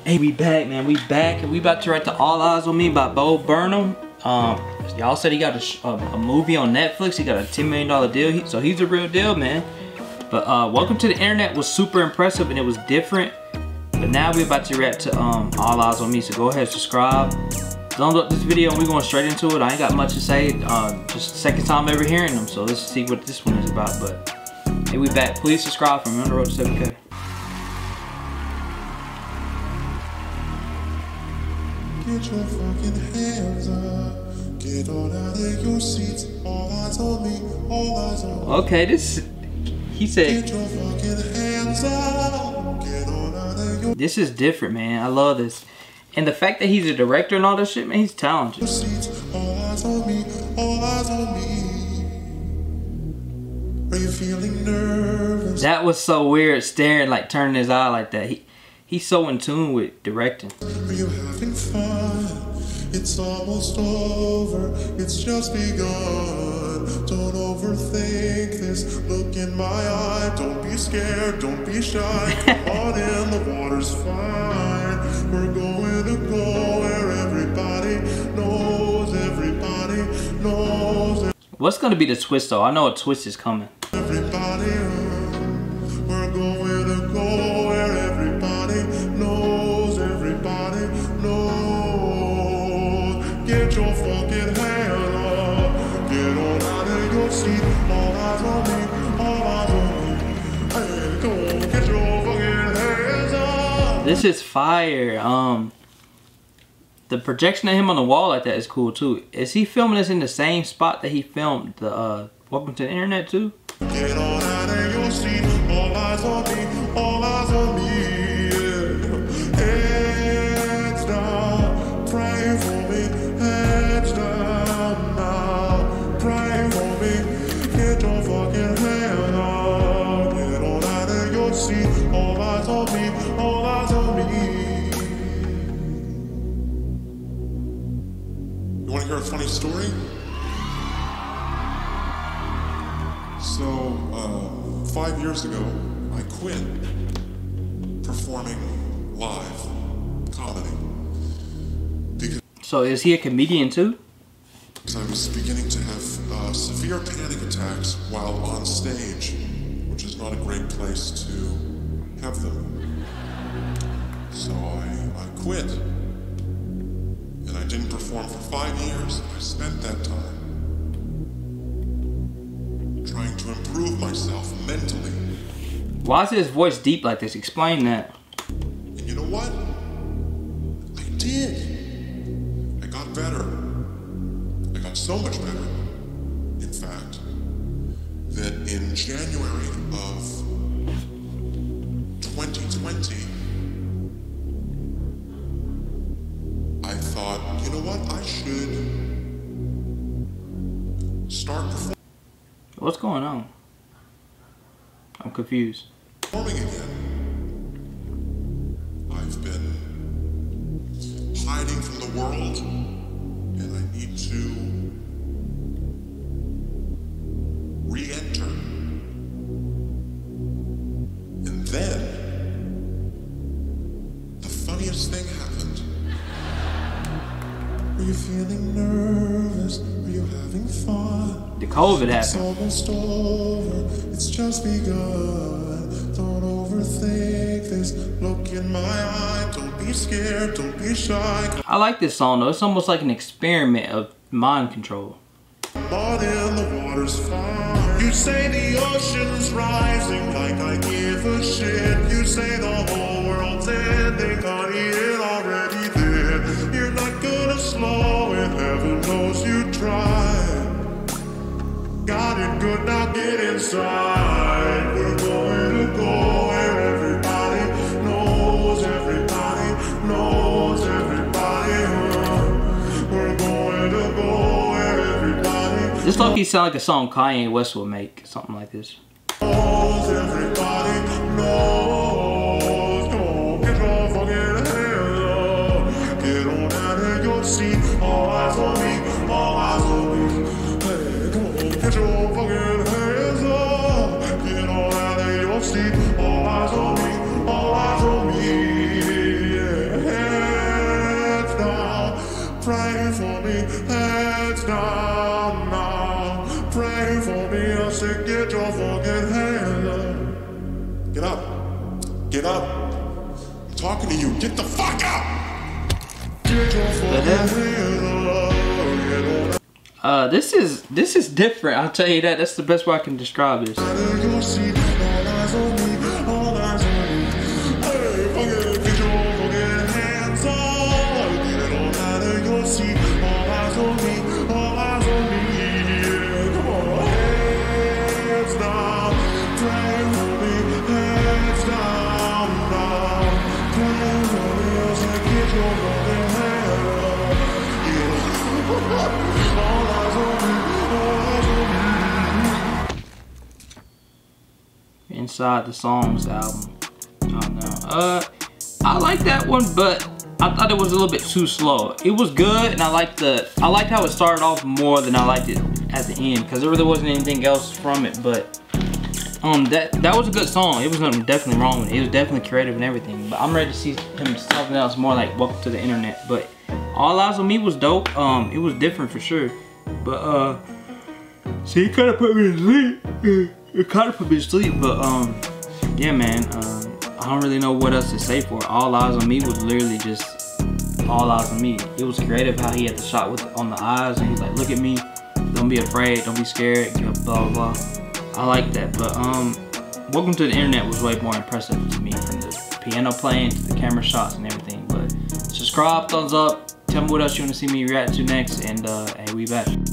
Hey, we back, man. We back, and we about to write the All Eyes on Me by Bo Burnham. Y'all said he got a movie on Netflix. He got a $10 million deal, so he's a real deal, man. But Welcome to the Internet was super impressive, and it was different. But now we're about to react to All Eyes on Me, so go ahead, subscribe. Thumbs up this video, and we're going straight into it. I ain't got much to say. Just the second time ever hearing them, so let's see what this one is about. But hey, we back. Please subscribe from on the road to 7K. Get your fucking hands up. Get on out of your seats. All eyes on me. All eyes on me. Okay, this he said. Get your fucking hands up. Get on out of your This is different, man. I love this. And the fact that he's a director and all this shit, man, he's talented. seats. All eyes on me. All eyes on me. Are you feeling nervous? That was so weird, staring, like turning his eye like that. He's so in tune with directing. Are you having fun? It's almost over. It's just begun. Don't overthink this. Look in my eye. Don't be scared. Don't be shy. Come on in. The water's fine. We're going to go where everybody knows. Everybody knows. What's gonna be the twist though? I know a twist is coming. Everybody, we're going to go where everybody knows. Everybody knows. Get your fucking hand up. Get on out of your seat. All eyes on me. All eyes on me. Hey, come on, get your fucking hands up. This is fire. The projection of him on the wall like that is cool too. Is he filming this in the same spot that he filmed the Welcome to the Internet too? Get on out of your seat. All eyes on me. All eyes on me. Yeah. Heads down. Pray for me. Heads down now. Pray for me. Get your fucking hand up. Get on out of your seat. All eyes on me. All eyes on me. You want to hear a funny story? So, 5 years ago, I quit performing live comedy because So is he a comedian too? I was beginning to have severe panic attacks while on stage, which is not a great place to have them. So I quit, and I didn't perform for 5 years. I spent that time trying to improve myself mentally. Why is his voice deep like this? Explain that. And you know what? I did. I got better. I got so much better, in fact, that in January of 2020, I thought, you know what? I should start performing. What's going on? I'm confused. Performing again. I've been hiding from the world, and I need to re-enter. And then, the funniest thing happened. Are you feeling nervous? Are you having fun? The COVID It's happened. almost over, it's just begun. Don't overthink this. Look in my eye. Don't be scared, don't be shy. I like this song though. It's almost like an experiment of mind control. Come on in, the water's fine. You say the ocean's rising like I give a shit. You say the whole world's ending, honey, it already did. You're not gonna slow it, heaven knows you tried. Got it good, now get inside. We're going to go where everybody knows. Everybody knows. Everybody. We're going to go where everybody This low-key sound like a song Kanye West would make. Something like this. knows. Everybody knows. Come on, get your fucking hands up. Get on out of your seat. All eyes on me. All eyes on me. Hey, come on, get your fucking hands up. Get on out of your seat. All eyes on me. All eyes on me. Yeah. talking to you. Get the fuck out! Get your fucking head up. This is different. I'll tell you that. That's the best way I can describe this. Inside the Songs album. I don't know. I like that one, but I thought it was a little bit too slow. It was good, and I liked how it started off more than I liked it at the end, because there really wasn't anything else from it. But that was a good song. It was nothing definitely wrong with it. It was definitely creative and everything. But I'm ready to see him something else more like Welcome to the Internet. But All Eyes on Me was dope. It was different for sure. But see, it kind of put me to sleep. It kind of put me to sleep. But yeah, man. I don't really know what else to say for it. All Eyes on Me was literally just all eyes on me. It was creative how he had the shot on the eyes, and he's like, look at me, don't be afraid, don't be scared, blah blah blah. I like that. But Welcome to the Internet was way more impressive to me, from the piano playing to the camera shots and everything. But subscribe, thumbs up, tell me what else you want to see me react to next, and hey, we back.